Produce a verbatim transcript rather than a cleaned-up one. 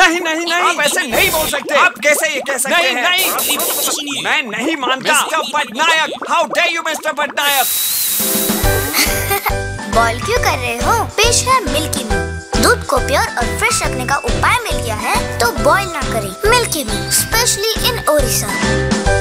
नहीं नहीं नहीं, आप ऐसे नहीं बोल सकते। आप कैसे ये कह सकते नहीं, हैं? नहीं, मैं नहीं मानता। Mister Patnaik, how dare you mister Patnaik. Boil क्यों कर रहे हो? पेश है मिल्की मू। दूध को प्योर और फ्रेश रखने का उपाय मिल गया है, तो बॉयल ना करें। मिल्की मू, स्पेशली इन ओडिशा।